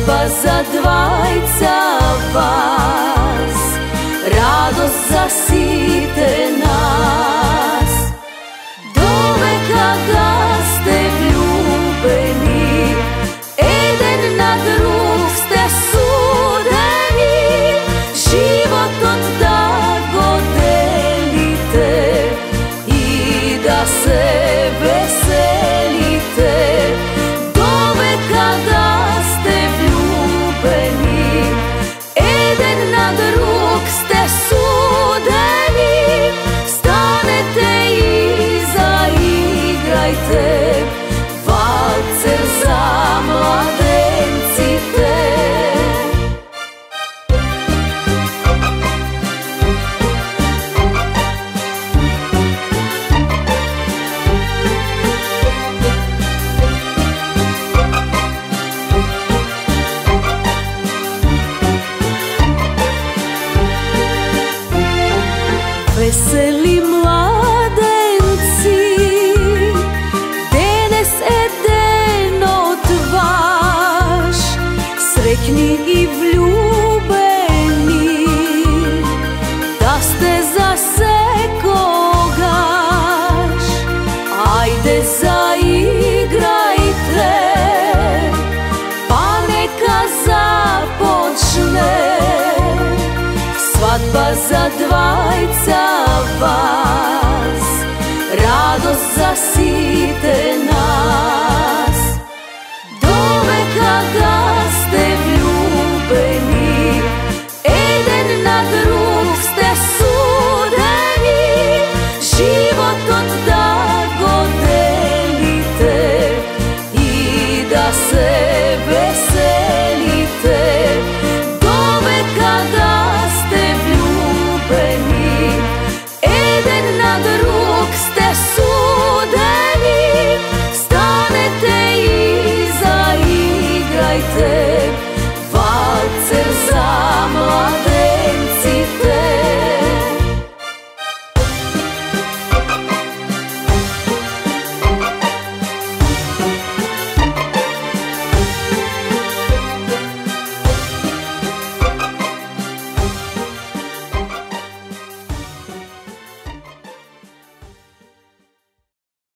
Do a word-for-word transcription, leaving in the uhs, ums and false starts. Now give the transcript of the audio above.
Svadba za dvajca vas, radost za site nas. Doveka da ste vljubeni, eden na drug ste sudeni, život odda go delite i da se veselite. Doveka da ste vljubeni, eden na drug ste sudeni, stanete i zaigrajte valcer za mladencite. Veseli mladenci, denes edenot vaš, srećni i vljubeni, da ste za sekogaš. Ajde zaigrajte, pa neka započne svadba za dvajca vas, radost za site nas.